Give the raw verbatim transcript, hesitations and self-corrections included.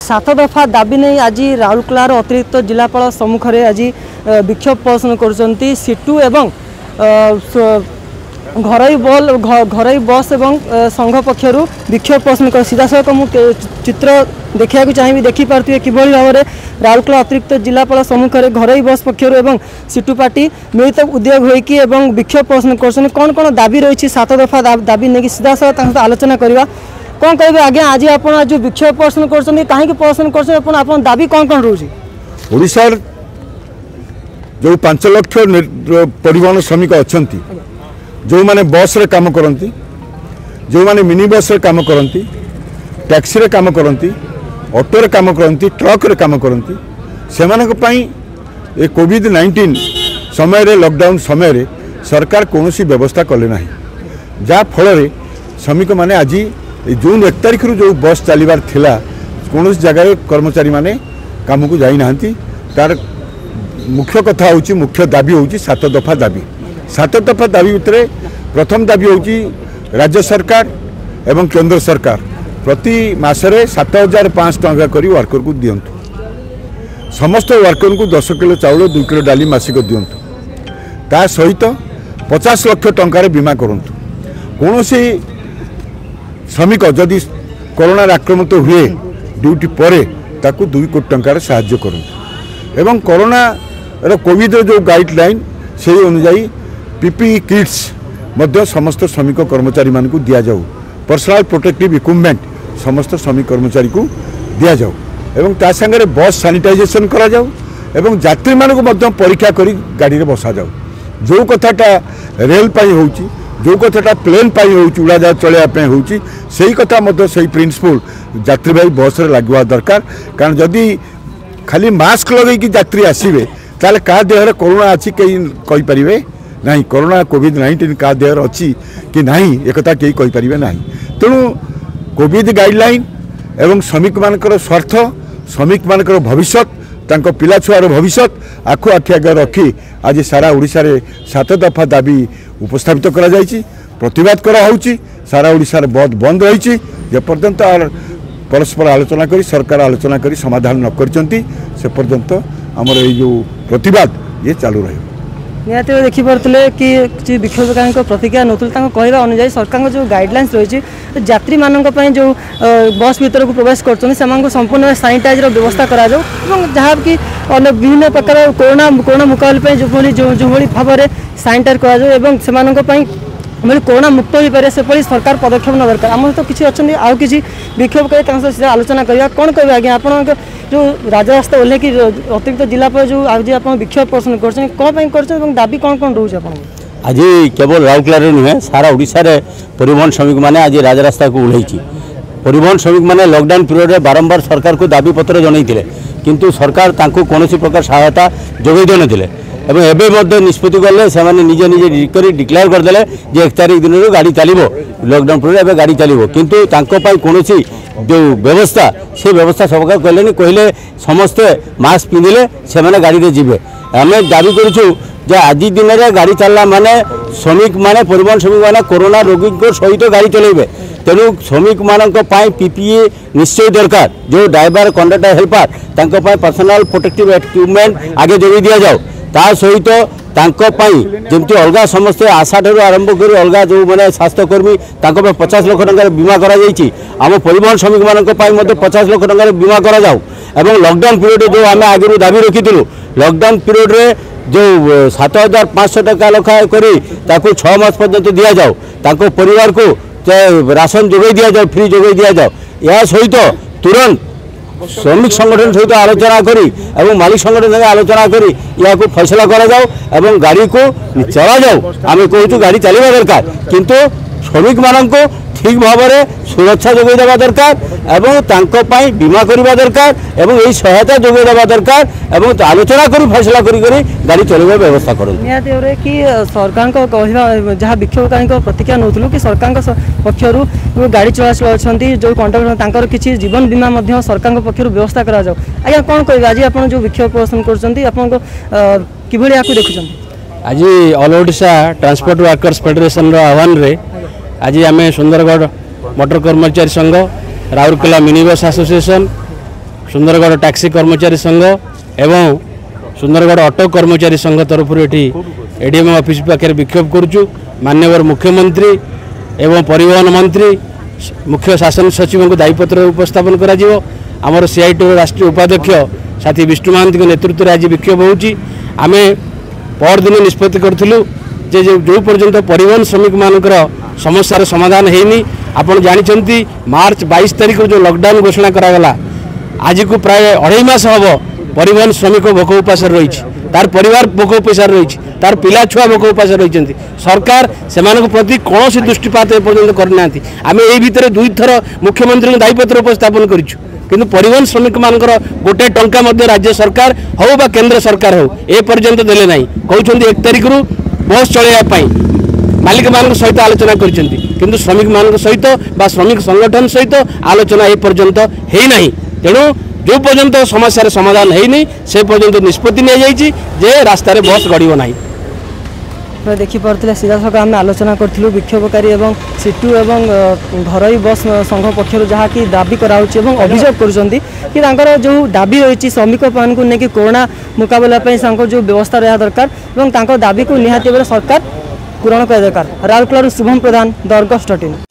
सात दफा दाबी नहीं आज राउरकेलार अतिरिक्त जिलापाल सम्मुख में आज विक्षोभ प्रदर्शन कर सीटू एवं घरोई बल घरोई बस एवं संघ पक्षर विक्षोभ प्रदर्शन कर सीधा सड़क मुझे चित्र देखा चाहिए देखिपे कि भाव में राउरकेला अतिरिक्त जिलापाल सम्मुख में घरोई बस पक्षर एवं सीटू पार्टी मिलित उद्योग होकर विक्षोभ प्रदर्शन कर कौन कौन दाबी रही सात दफा दाबी नहीं सीधा सड़क आलोचना करवा कौन कहे आज्ञा आज आप जो विक्षोभ प्रदर्शन कर कहीं प्रदर्शन कर दाबी कौन कौन रोचे ओडिशार जो पांच लक्ष परिवहन श्रमिक अच्छा जो माने बस रे काम करती जो माने मिनी बस रे काम करती टैक्सी रे काम करती ऑटो रे काम करती ट्रक रे काम करती से ये कोविड नाइंटीन समय रे लॉकडाउन समय रे सरकार कौन व्यवस्था कले ना जहाँ फल श्रमिक माने आज जून एक तारीख रु जो बस चलबार थिला कौन जगह कर्मचारी माने काम को जाई नाहंती तार मुख्य कथा होची मुख्य दाबी होची सात दफा दाबी सात दफा दाबी भितर प्रथम दाबी होची राज्य सरकार एवं केंद्र सरकार प्रति मासरे सात हजार पाँच टंका करी वर्कर को दियंतु समस्त वर्कर को दस किलो चाउल दुई किलो डाली मासिक दियंतु ता सहित पचास लक्ष टंकार बीमा करंतु कौन सी श्रमिक जदि कोरोना आक्रमित हुए ड्यूटी परे ताकू दुई कोटी टंकार साहाय्य करंतु एवं कोरोना रो कोविड जो गाइडलाइन से अनुजाई पीपीई किट्स मध्य समस्त श्रमिक कर्मचारी मान को दिया जाऊ पर्सनल प्रोटेक्टिव इक्विपमेंट समस्त श्रमिक कर्मचारी को दिया जाऊ एवं ता संगे बस सैनिटाइजेशन करा जाऊ एवं यात्री मान को मध्य परीक्षा करी गाड़ी रे बसा जाऊ जो कथाटा रेल पाई होची जो कथाटा प्लेन पाई होची उड़ा जा चलैया होची सही कथा मध्य सही प्रिंसिपल यात्री भाई बस रे लागवा दरकार कारण जदि खाली मास्क लगे कि यात्री आसवे ताले का देहरे कोरोना अच्छी कहीं कही पारे ना कोरोना कोविड नाइंटीन का देहर अच्छी कि नहीं एक कहीं कही पारे ना तेणु कोविड गाइडलाइन एवं श्रमिक मानकर स्वार्थ श्रमिक मानकर भविष्य तांको पिला छुआर भविष्य आखु आखि आगे रखी आज सारा ओडिशा रे सात दफा दाबी उपस्थापित करा जायछि प्रतिवाद करा होछि सारा ओडिशा रे बहुत बंद रही जे पर्यंत परस्पर आलोचना करी सरकार आलोचना करी समाधान न करचंती से पर्यंत हमर ये जो प्रतिवाद ये चालू रहे निहत देखिपे कि विक्षोभकारी प्रतिक्रिया नौल कहवा अनुसार सरकार जो गाइडलाइंस रही यात्री मान जो बस भर को प्रवेश कर संपूर्ण सैनिटाइजर व्यवस्था करा जहाँ कि अन्य विभिन्न प्रकार कोरोना कोरोना मुकाबले जो जो भाव में सैनिटाइज कर कोरोना मुक्त हो पारे से सरकार पदक्षेप न दरकार आम सहित किसी अच्छा आउ कि विक्षोभकारी आलोचना करवा कौन कहे आज्ञा आप जो राजरास्ता ओह्ल कि अतिरिक्त जिलापाल जो आज आप विक्षोभ प्रदर्शन कर कौन कर दाबी कौन कौन रोचे आप आज केवल राउरकेला नुहे सारा ओडिशा रे परिवहन श्रमिक मैंने आज राजरास्ता को ओह्लैछि परिवहन श्रमिक मैंने लॉकडाउन पीरियड रे बारंबार सरकार को दाबी पत्र जनईथिले किंतु सरकार तांको कोनोसी प्रकार सहायता जोगाई दे नथिले एवं एबे मध्य निष्पत्ति गले से निजे निजे कर डिक्लेयर करदे जे एक तारीख दिन गाड़ी चलो लॉकडाउन पीरियड एबे गाड़ी चलो किंतु तांको पाई कोनोसी जो व्यवस्था से व्यवस्था सरकार कहले कहले समस्ते मास्क पिंधिले से माने गाड़ी रे जीवे आम दाबी करूँ जे आज दिन में गाड़ी चलला माने श्रमिक माने परिवहन श्रमिक माने कोरोना रोगी को सहित गाड़ी चलेबे तेणु श्रमिक मानक पाई पीपीई निश्चय दरकार जो ड्राइवर कंडक्टर हेल्पर तांको पाई पर्सनल प्रोटेक्टिव इक्विपमेंट आगे जोगी दिया जाओ ता सहित जमती अलग समस्ते आशा ठार आरंभ कर अलग जो मैंने स्वास्थ्यकर्मी तांको पचास लाख टंकार बीमा करा जायछि आम परिवहन श्रमिक मानक पचास लाख टंकार बीमा करा जाऊ एवं लॉकडाउन पीरियड जो आम आगे दाबी रखीलु लॉकडाउन पीरियड रे जो सात हजार पाँच सौ टका लखा कर छः मास पर्यंत दि जाऊ ताको परिवार को राशन जोगाई दि जाओ फ्री जोगाई दि जाओ या सहित तुरंत श्रमिक संगठन सहित आलोचना करी एवं मालिक संगठन सहित आलोचना करी या को फैसला करा जाओ एवं गाड़ी को चला जाओ आम कहूँ गाड़ी चलवा दरकार किंतु श्रमिक मान को ठीक भाव में सुरक्षा जोगाई देवा दरकार एवं तांको पाई बीमा करवा दरकार एवं यही सहायता जोगाई देवा दरकार एवं आलोचना करी फैसला करी करी गाड़ी चलवा व्यवस्था करूँ कि सरकार को कहवा जहाँ विक्षोभकारी प्रतिक्रिया नौलु कि सरकार पक्षर गाड़ी चलाचल अच्छा जो कंडक्टर किसी जीवन बीमा सरकार पक्षर व्यवस्था करा जाओ आज्ञा कौन कह आज आप जो विक्षोभ प्रदर्शन कर कि देखुं आज all Odisha transport workers federation आह्वान रे आज आम सुंदरगढ़ मोटर कर्मचारी संघ Rourkela mini bus association Sundargarh taxi कर्मचारी संघ एवं सुंदरगढ़ ऑटो कर्मचारी संघ तरफ एडीएम ऑफिस पाखे विक्षोभ करुचु। माननीय मुख्यमंत्री एवं परिवहन मंत्री मुख्य शासन सचिव को दायीपत्र उपस्थापन करा जिवो। आमर सीआईटी राष्ट्रीय उपाध्यक्ष साथी विष्णु महांती के नेतृत्व में आज विक्षोभ होउची। आमे परदिन निष्पत्ति करूँ जे जो पर्यंत परिवहन श्रमिक मानकर समस्यार समाधान होनी आपड़ जानते मार्च बाईस तारीख जो लॉकडाउन घोषणा करागला आज को प्राय अढ़ाई मास हम परिवहन श्रमिक भोक उपास रही तार परिवार भोक उपास रही तार पिला छुआ भोक उपास रही सरकार से प्रति कौन दृष्टिपात एपर्यंत करना आम यही भितर दुई थर मुख्यमंत्री दायीपत्र उपस्थापन करूँ किंतु परिवहन श्रमिक मानकर गोटे टंका मध्य राज्य सरकार हो बा केंद्र सरकार हो ए पर्यंत देले नहीं कहते एक तारीख रु बस चलैया मालिक मान सहित आलोचना कर श्रमिक मान सहित बा श्रमिक संगठन सहित आलोचना ए पर्यंत है नहीं। तेणु जो पर्यंत समस्या समाधान है से पर्यंत निष्पत्ति नि जे रास्तार बस गड़ब ना। देखिपे सीधा सख आम आलोचना करूँ विक्षोभकारी एवं सीटू एवं घरोई बस संघ पक्षर जहाँकि दाबी कराऊँच अभियोग कर जो दाबी रही श्रमिक मान को लेकिन कोरोना मुकाबला जो व्यवस्था रहा दरकार और दाबी को निहाती सरकार पूरण कर दरकार। Rourkela Shubham Pradhan, the Argus dot in.